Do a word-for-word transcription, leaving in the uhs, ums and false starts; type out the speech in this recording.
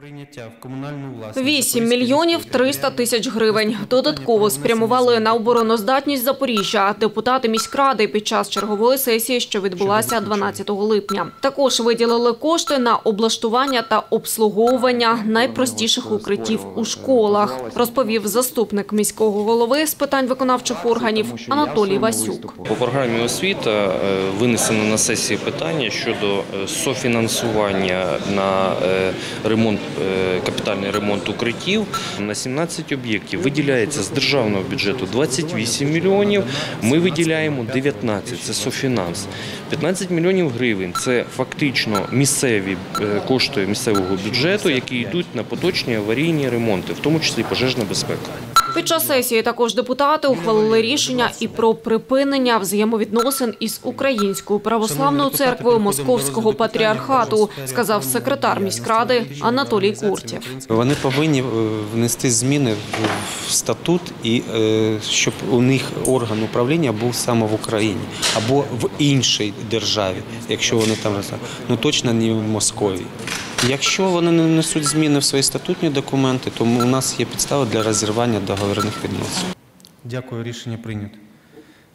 вісім мільйонів триста тисяч гривень. Додатково спрямували на обороноздатність Запоріжжя депутати міськради під час чергової сесії, що відбулася дванадцятого липня. Також виділили кошти на облаштування та обслуговування найпростіших укриттів у школах, розповів заступник міського голови з питань виконавчих органів Анатолій Васюк. По програмі освіта винесено на сесії питання щодо софінансування на ремонт, капітальний ремонт укриттів. На сімнадцять об'єктів виділяється з державного бюджету двадцять вісім мільйонів, ми виділяємо дев'ятнадцять, це софінанс. п'ятнадцять мільйонів гривень – це фактично місцеві кошти місцевого бюджету, які йдуть на поточні аварійні ремонти, в тому числі пожежна безпека. Під час сесії також депутати ухвалили рішення і про припинення взаємовідносин із Українською православною церквою Московського патріархату, сказав секретар міськради Анатолій Куртєв. Вони повинні внести зміни в статут, і щоб у них орган управління був саме в Україні або в іншій державі, якщо вони там, ну точно не в Московії. Якщо вони не внесуть зміни в свої статутні документи, то у нас є підстава для розірвання договірних відносин. Дякую, рішення прийнято.